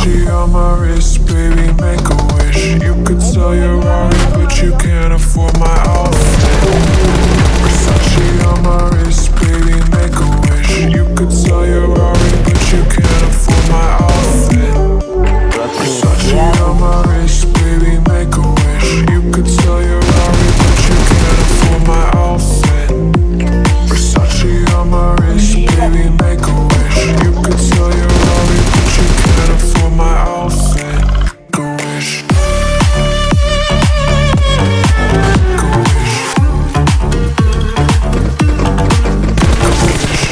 Versace on my wrist, baby, make a wish. You could sell your Rari, but you can't afford my outfit. Versace on my wrist, baby, make a wish. You could sell your Rari, but you can't afford my outfit. Versace on my wrist, baby, make a wish. You could sell your Rari, but you can't afford my outfit. Versace on my wrist, baby, make a wish. You could sell your Rari, but you can't afford my outfit. Go wish. Go wish. Go wish.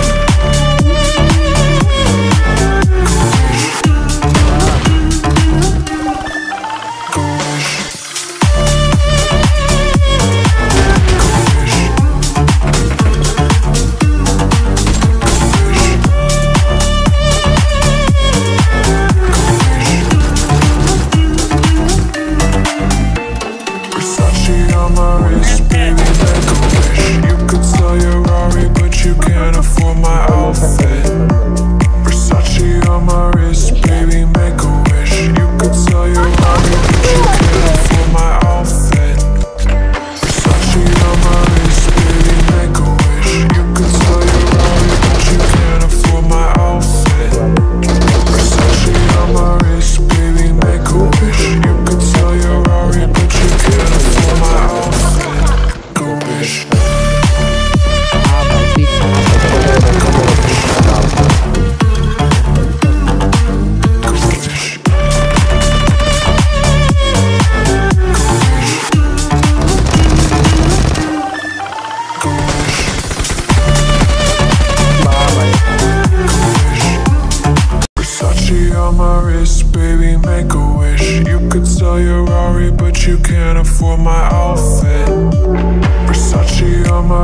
On my wrist, baby, make a wish. You could sell your Rari, but you can't afford my outfit. Versace on my